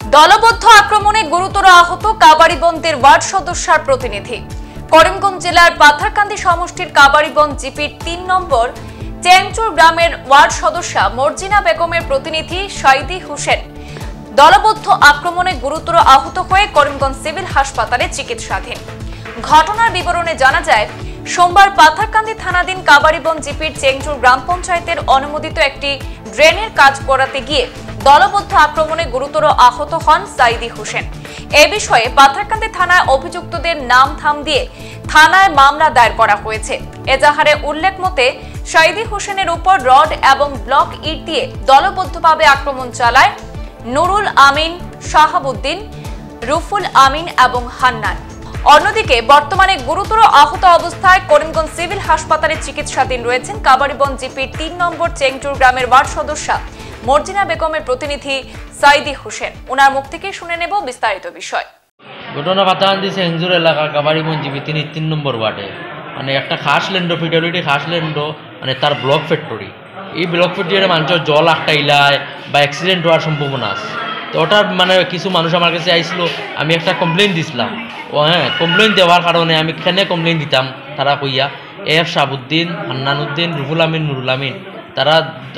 দলবদ্ধ আক্রমণে গুরুতর আহত কাবারিবন্দের ওয়ার্ড সদস্যার প্রতিনিধি। করিমগঞ্জ জেলার পাথারকান্দি সমষ্টির কাবারিবন্দ জিপির ৩ নম্বর চেংচুর গ্রামের ওয়ার্ড সদস্যা মর্জিনা বেগমের প্রতিনিধি সাইদি হোসেন দলবদ্ধ আক্রমণে গুরুতর আহত হয়ে করিমগঞ্জ সিভিল হাসপাতালে চিকিৎসাধীন। ঘটনার বিবরণে জানা যায়, সোমবার পাথারকান্দি থানাধীন কাবারিবন্দ জিপির চেংচুর গ্রাম পঞ্চায়েতের অনুমোদিত একটি ড্রেনের কাজ করাতে গিয়ে দলবদ্ধ আক্রমণে গুরুতর আহত হন সাইদি হোসেন। এ বিষয়ে পাথারকান্দি থানায় অভিযুক্তদের নাম থাম দিয়ে থানায় মামলা দায়ের করা হয়েছে। এজাহারে উল্লেখ মতে সাইদি হোসেনের উপর রড এবং ব্লক ইট দিয়ে দলবদ্ধভাবে আক্রমণ চালায় নুরুল আমিন, শাহাবুদ্দিন, রুফুল আমিন এবং হান্নান। অন্যদিকে বর্তমানে গুরুতর আহত অবস্থায় করিমগঞ্জ সিভিল হাসপাতালে চিকিৎসাধীন রয়েছেন কাবারিবন্দ জিপির ৩ নম্বর চেংচুর গ্রামের ওয়ার্ড সদস্যা মর্জিনা বেগমের প্রতিনিধি সাইদি হোসেন। ওনার মুখ থেকে শুনে নেব বিস্তারিত বিষয়। ঘটনা পাথারকান্দি চেংচুর এলাকা কাবারিবন্দ জিপি ৩ নম্বর ওয়ার্ডে মানে একটা খাস ল্যান্ড ফিডালিটি খাস ল্যান্ড মানে তার ব্লক ফ্যাক্টরি। এই ব্লক ফ্যাক্টরি মানুষের জল আটকাইলায় বা অ্যাক্সিডেন্ট হওয়ার সম্ভাবনা আছে। তো ওটা মানে কিছু মানুষ আমার কাছে আইছিল, আমি একটা কমপ্লেন দিছিলাম। কমপ্লেন দেওয়ার কারণে আমি কেনে কমপ্লেন দিতাম তারা কইয়া এফ শাহাবুদ্দিন, হান্নান উদ্দিন, রুফুল আমিন, নুরুল আমিন, তারা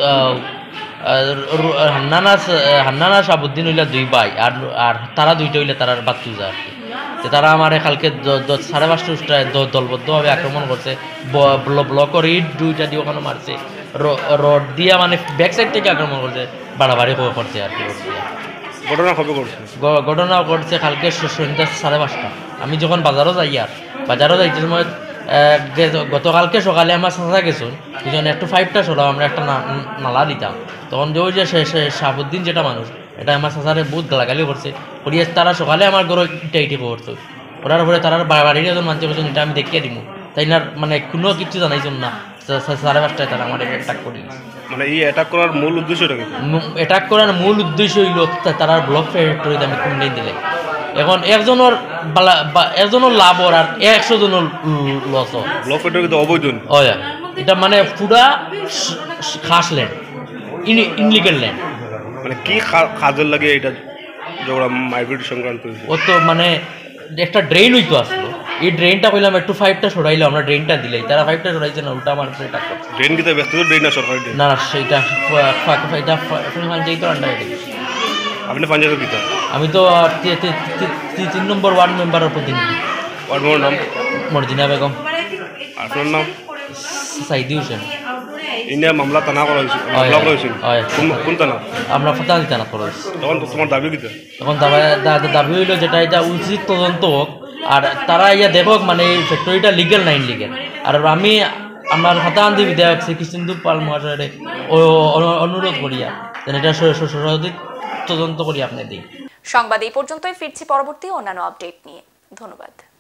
হান্নানা শাহাবুদ্দিন হইলা 2 ভাই আর তারা 2টা হইলে তার বাচ্চা আর কি। তো তারা আমার কালকে 5:30টায় দলবদ্ধভাবে আক্রমণ করছে। ব্লকর ইট 2টা দিয়ে ওখানে মারছে, রড দিয়া মানে ব্যাক সাইড থেকে আক্রমণ করছে, বাড়াবাড়ি করছে আর কি। ঘটনা ঘটছে কালকে সন্ধ্যা 5:30। আমি যখন বাজারও যাইতে সময় গতকালকে সকালে আমার চাচা গেছুন, দুজন একটু 5টা সরাও আমরা একটা নালা দিতাম। তখন যে ওই যে শাহাবুদ্দিন যেটা মানুষ, এটা আমার চাচারে বহুত গালাগালি করছে করিয়ে তারা সকালে আমার ঘরে ইটি করতো। ওরার পরে তারা বাড়ির একজন মানতে করছেন, এটা আমি দেখিয়ে দিব, তাই না মানে কোনো কিছু জানাইছেন না। 5:30টায় তারা আমার অ্যাটাক করি। মানে এই অ্যাটাক করার মূল উদ্দেশ্যটা কি? অ্যাটাক করার মূল উদ্দেশ্য হইল তারা ব্লক ফ্যাক্টরিতে আমি কমপ্লেন দিলে এখন একজনের লাভ আর 100 জনের লস। ব্লক ফ্যাক্টরি তো অবৈধ। এটা মানে পুরা খাস ল্যান্ড, ইনলিগাল ল্যান্ড। মানে কি কাজের লাগে এটা যেগুলো মাইগ্রেট সংক্রান্ত? ও তো মানে একটা ড্রেন হইতো আসলো, এই ড্রেনটা কইলাম একটু 5টা সরাইলো, আমরা ড্রেনটা দিলাই, তারা 5টা সরাইছে না, উল্টা আমার অ্যাটাক করছে। ড্রেন কি তো ব্যক্তিগত ড্রেন না সরকারি ড্রেন? না সেইটা পঞ্চায়েতের আন্ডারে। আপনি পঞ্চায়েতের পিতা? আমি তো 3 নম্বর ওয়ার্ড মেম্বারের প্রতিনিধি। ওয়ার্ড মেম্বার নাম? মর্জিনা বেগম। আপনার নাম? সাইদি হোসেন। ইন্ডিয়া মামলা থানা করা হয়েছিল? কোন থানা? আমরা পাথারকান্দি থানা করা হয়েছে। তখন তোমার দাবি কি? তখন দাবি হইল যেটা এটা উচিত তদন্ত হোক, আর তারা ইয়া দেখক মানে এই ফ্যাক্টরিটা লিগেল না ইনলিগেল। আর আমি আমার পাথারকান্দি বিধায়ক শ্রী কৃষ্ণেন্দু পাল মহাশয়ের অনুরোধ করিয়া এটা সঠিক তদন্ত করি আপনি দিই। সংবাদ এই পর্যন্তই, ফিরছি পরবর্তী অন্যান্য আপডেট নিয়ে। ধন্যবাদ।